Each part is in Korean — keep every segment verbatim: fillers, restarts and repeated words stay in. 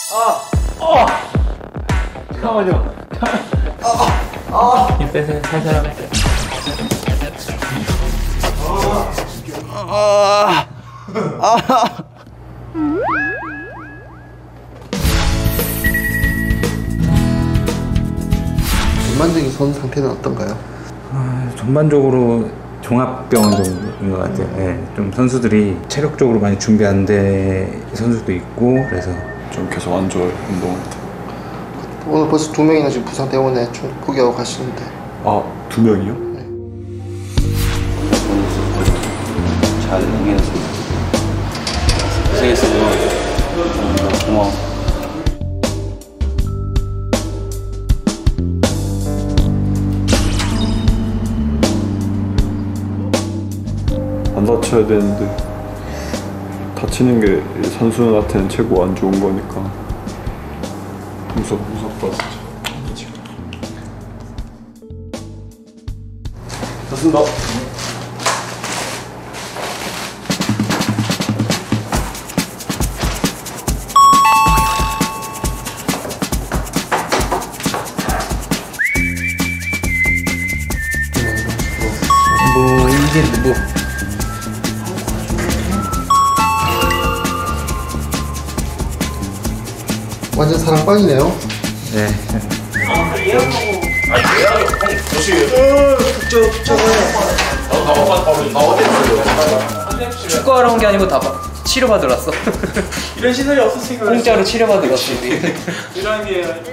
아! 어! 잠깐만요. 아! 아! 힘 빼세요. 살살 할게요. 아! 아! 전반적인 선수 상태는 어떤가요? 아, 전반적으로 종합병원 정도인 것 같아요. 네, 좀 선수들이 체력적으로 많이 준비 안 돼 선수도 있고 그래서 좀 계속 안 좋아요, 운동할 때. 오늘 벌써 두 명이나 지금 부상 때문에 좀 포기하고 가시는데. 아, 두 명이요? 네. 잘 응해줬습니다. 고생했어요. 고마워. 안 다쳐야 되는데 다치는 게 선수한테는 최고 안 좋은 거니까 무섭, 무섭다 진짜. 좋습니다. 뭐 이게 뭐 완전 사랑방이네요. 네. 아, 예약하고. 아, 예약하고. 형, 조심해요. 어, 저, 저거. 나, 나, 나 어땠어요? 축구하러 온 게 아니고 다 치료받으러 왔어. 이런 시설이 없었으니까 공짜로 치료받으러 왔어. 이런 게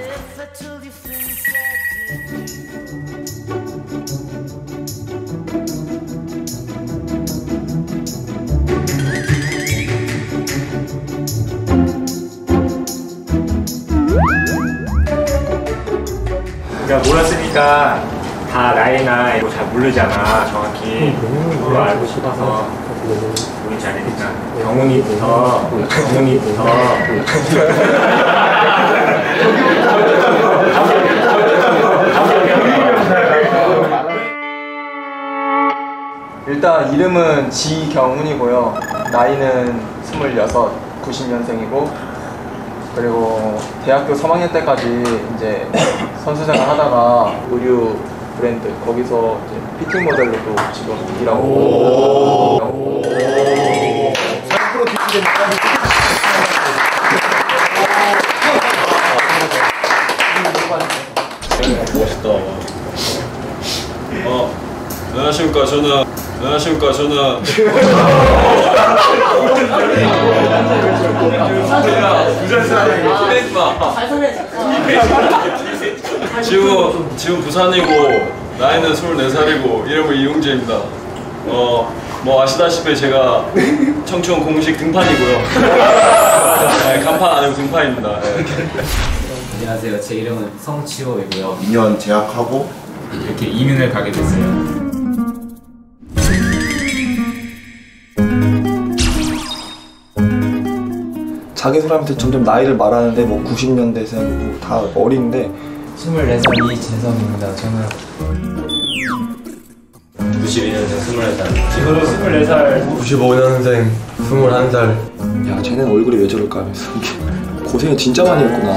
우리가 몰랐으니까 다 나이나 이거 잘 모르잖아 정확히. 그거 알고 싶어서 우리 잘하니까 경훈이부터 경훈이부터 일단 이름은 지경훈이고요. 나이는 스물여섯, 구십 년생이고 그리고 대학교 삼 학년 때까지 이제 선수생활 하다가 의류 브랜드 거기서 이제 피팅 모델로도 지금 일하고 있고. 삼 프로 기술에 멋있다. 어, 안녕하십니까. 저는 안녕하십니까. 저는 지금 지금 부산이고 나이는 스물네 살이고 이름은 이용재입니다. 어, 뭐 아시다시피 제가 청춘 공식 등판이고요. 네, 간판 아니고 등판입니다. 네. 안녕하세요. 제 이름은 성치호이고요. 이 년 재학하고 이렇게 이민을 가게 됐어요. 자기 사람한테 점점 나이를 말하는데 뭐 구십 년대생 뭐 다 어린데. 스물네 살 이재성입니다. 저는 구십이 년생 스물네 살. 저도 스물네 살. 구십오 년생 스물한 살. 야, 쟤는 얼굴이 왜 저럴까 하면서 고생을 진짜 많이 했구나.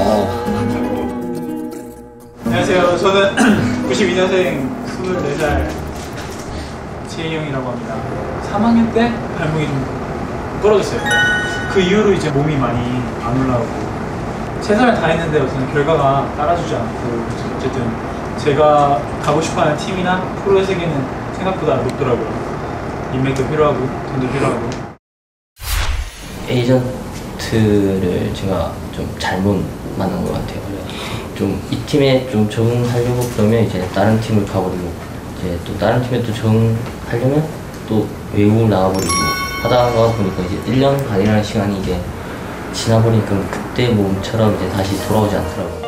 안녕하세요. 저는 구십이 년생 스물네 살 최희영이라고 합니다. 삼 학년 때 발목이 좀 부러졌어요. 그 이후로 이제 몸이 많이 안 올라오고 최선을 다했는데 우선 결과가 따라주지 않고 어쨌든 제가 가고 싶어하는 팀이나 프로의 세계는 생각보다 높더라고요. 인맥도 필요하고 돈도 필요하고. 에이전트를 제가 좀 잘못 만난 것 같아요. 좀 이 팀에 좀 적응하려고 그러면 이제 다른 팀을 가버리고 이제 또 다른 팀에 또 적응하려면 또 외국을 나가버리고 하다가 보니까 이제 일 년간이라는 시간이 이제 지나보니까 그때 몸처럼 이제 다시 돌아오지 않더라고요.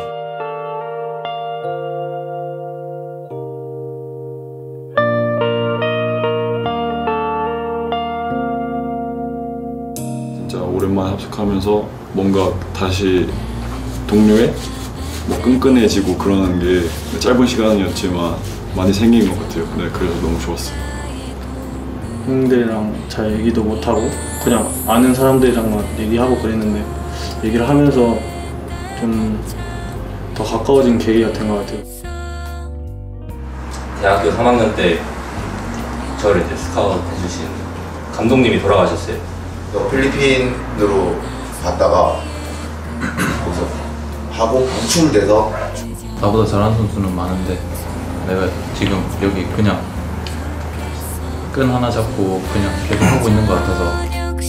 진짜 오랜만에 합숙하면서 뭔가 다시 동료의 뭐 끈끈해지고 그러는 게 짧은 시간이었지만 많이 생긴 것 같아요. 네, 그래서 너무 좋았어요. 형들이랑 잘 얘기도 못하고 그냥 아는 사람들이랑만 얘기하고 그랬는데 얘기를 하면서 좀 더 가까워진 계기가 된 것 같아요. 대학교 삼 학년 때 저를 이제 스카우트 해주신 감독님이 돌아가셨어요. 필리핀으로 갔다가 거기서 하고 방출돼서 나보다 잘하는 선수는 많은데 내가 지금 여기 그냥 끈 하나 잡고 그냥 계속 하고 있는 것 같아서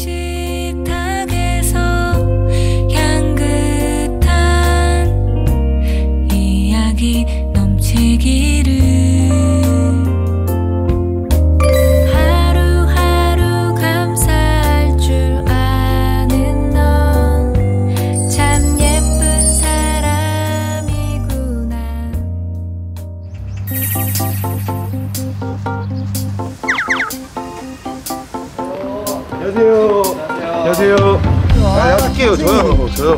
안녕하세요. 안녕하세요. 아, 할게요. 저요. 저요.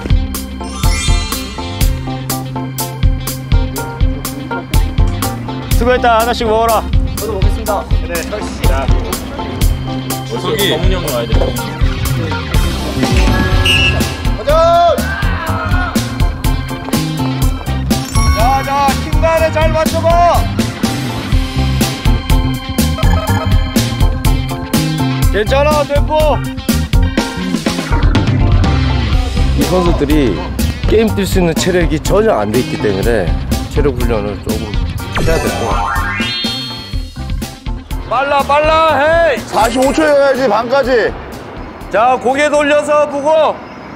수고했다. 하나씩 먹어라. 저도 먹겠습니다. 그래. 자. 저기 정훈이 형 와야 돼. 가자. 자, 자, 팀 간에 잘 맞춰봐. 괜찮아, 템포. 이 선수들이 게임 뛸 수 있는 체력이 전혀 안 돼 있기 때문에 체력 훈련을 조금 해야 될 것 같아요. 빨라, 빨라, 헤이. 사십오 초 해야지, 반까지. 자, 고개 돌려서 보고.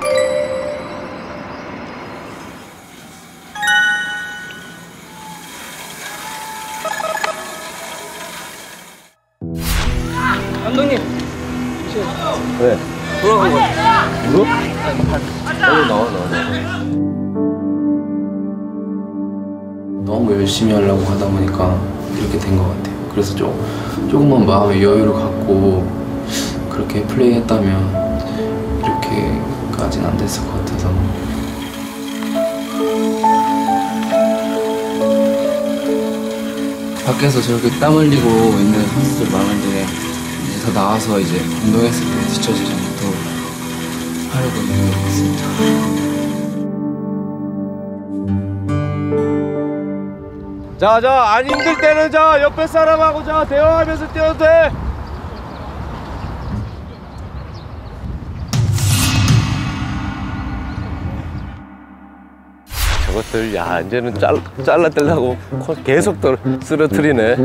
감독님. 왜? 돌아간 거 같아. 누구? 빨리 나와, 나와. 너무 열심히 하려고 하다 보니까 이렇게 된 것 같아요. 그래서 좀 조금만 마음의 여유를 갖고 그렇게 플레이했다면 이렇게까지는 안 됐을 것 같아서. 밖에서 저렇게 땀 흘리고 있는 선수들 많은데 이제 더 나와서 이제 운동했을 때 뒤처지지 않도록 하려고 노력했습니다. 자, 자, 안 힘들 때는 자, 옆에 사람하고 자, 대화하면서 뛰어도 돼. 저것들, 야, 이제는 잘, 잘라떼려고 계속 또 쓰러뜨리네.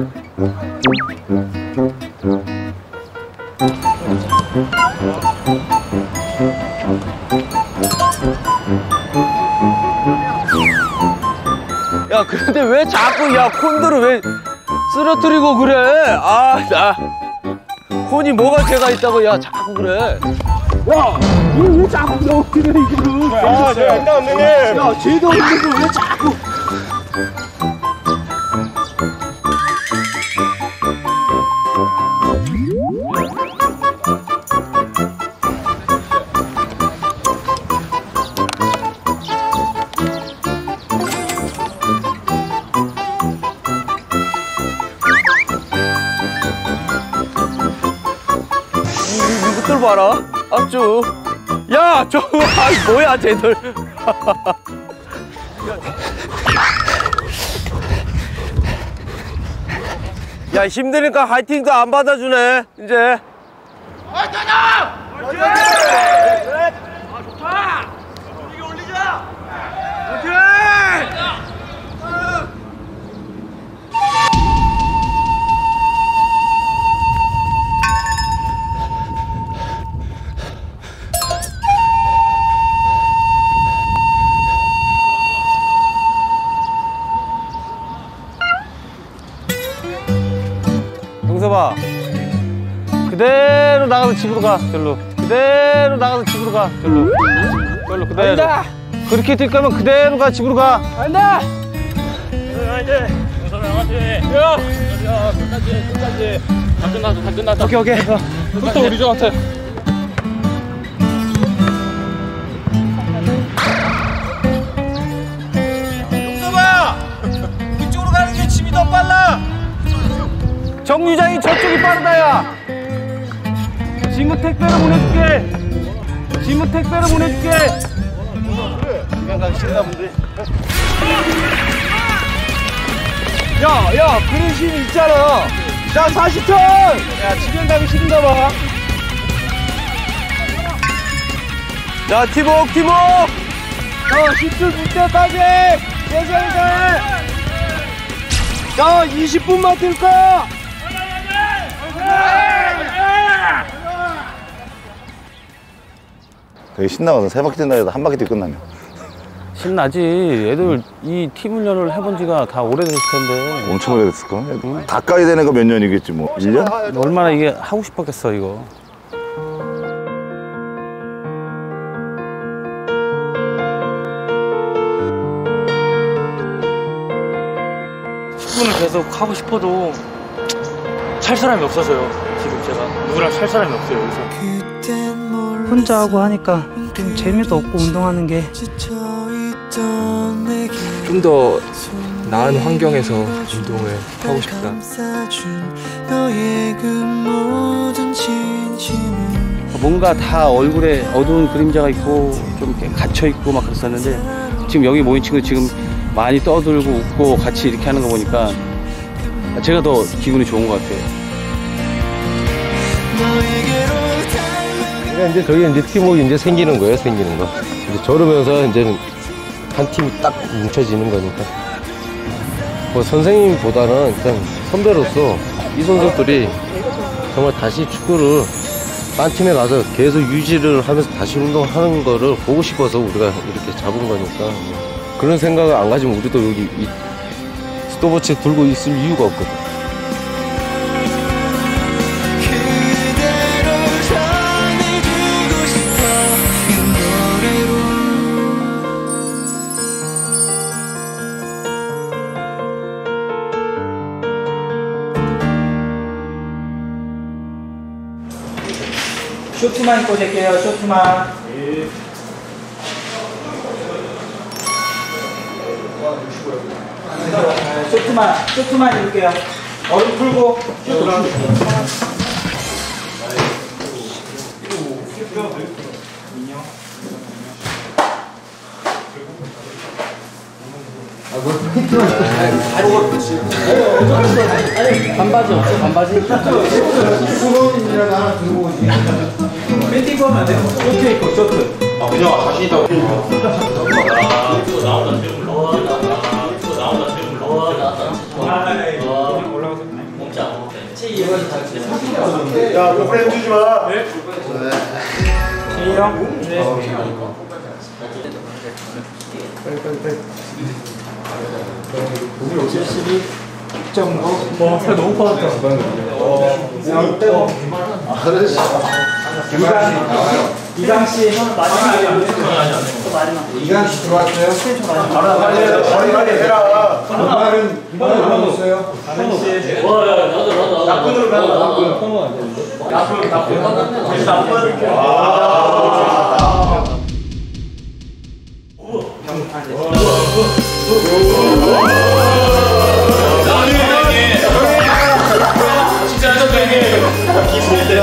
야, 근데 왜 자꾸, 야, 콘들을 왜 쓰러뜨리고 그래? 아, 나. 콘이 뭐가 죄가 있다고, 야, 자꾸 그래. 야, 왜 자꾸 쓰러뜨려, 이거를. 야, 쟤 안 나왔네. 야, 죄도 없는 거 왜 자꾸. 이것들 봐라, 앞주. 야, 저거, 아, 뭐야, 쟤들. 야, 힘드니까 화이팅도 안 받아주네, 이제. 화이팅이야! 화이팅! 아, 좋다! 분위기 올리자! 화이팅! 용서봐. 그대로 나가서 집으로 가, 절로. 그대로 나가서 집으로 가, 절로. 절로, 그대로. 안다. 그렇게 될 거면 그대로 가, 집으로 가. 안다! 화이팅! 용서는 화이팅! 야! 야, 끝까지, 끝까지. 다 끝났어, 다 끝났어. 오케이, 오케이. 끝도 우리 좀 같아. 용서봐! 이쪽으로 가는 게 집이 더 빨라! 정류장이 저쪽이 빠르다, 야! 지문 택배로 보내줄게! 지문 택배로 보내줄게! 지금 가기 싫나 본데. 야, 야, 그릇이 있잖아. 자, 사십 턴! 야, 지금 가기 싫은가 봐. 자, 팀워크, 팀워크! 자, 십 분 물 때까지! 계속 돼! 자, 이십 분만 뛸 거야! 되게 신나거든. 세 바퀴 뛴다 해도 한 바퀴 뛰고 끝나면. 신나지. 애들 이 팀 훈련을 해본 지가 다 오래됐을 텐데. 엄청 오래됐을까? 응. 가까이 되는 거 몇 년이겠지 뭐. 일 년? 얼마나 이게 하고 싶었겠어 이거. 축구는 계속 하고 싶어도 찰 사람이 없어서요. 지금 제가 누구랑 찰 사람이 없어요. 여기서. 혼자 하고 하니까 좀 재미도 없고 운동하는 게 좀 더 나은 환경에서 운동을 하고 싶다. 뭔가 다 얼굴에 어두운 그림자가 있고 좀 이렇게 갇혀 있고 막 그랬었는데 지금 여기 모인 친구 지금 많이 떠들고 웃고 같이 이렇게 하는 거 보니까 제가 더 기분이 좋은 것 같아요. 이제 저희 이제 팀워크 이제 생기는 거예요, 생기는 거. 이제 저러면서 이제는 한 팀이 딱 뭉쳐지는 거니까. 뭐 선생님보다는 일단 선배로서 이 선수들이 정말 다시 축구를 딴 팀에 가서 계속 유지를 하면서 다시 운동하는 거를 보고 싶어서 우리가 이렇게 잡은 거니까. 그런 생각을 안 가지면 우리도 여기 이 스톱워치 들고 있을 이유가 없거든. 쇼트만 꽂을게요. 쇼트만. 예. 쇼트만, 쇼트만 입을게요. 얼음 풀고. 반바지 없어? 반바지? 수건이라도 하나 들고 오지. 팬티 입고 하면 안 돼요? 쇼트 입고, 쇼트. 아, 그냥 자신 있다고. 아, 이거 나온다, 지금 올라와. 이거 나온다, 지금 올라와. 올라가서 몸짱. 야, 너 프레임 주지 마. 네. 제이 형. 네. 빨리, 빨리, 빨리. 칠십이 점 오. 와, 살 너무 빠졌다. 어, 그냥 빼고. 아, 그러지. 이강 씨. 마지막. 이강 씨 들어왔어요? 바로 빨리 해라. 빨리 빨리 해라. 이말은 이말은 들어왔어요? 가능 씨. 와, 나도 나도 나쁜으로 가는 거. 나쁜. 나쁜. 나쁜. 나쁜. 와. 진짜 선생님 기술이세요.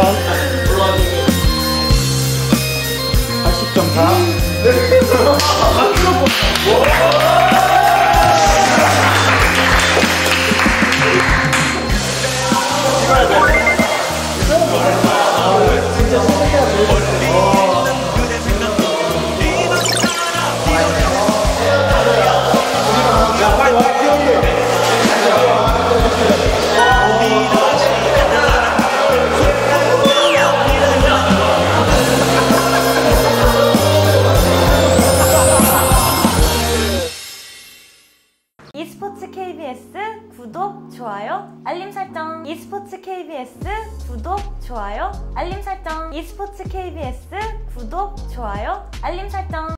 팔십 점 사. e스포츠 케이비에스 구독, 좋아요, 알림 설정. e스포츠 케이비에스 구독, 좋아요, 알림 설정. e스포츠 케이비에스 구독, 좋아요, 알림 설정.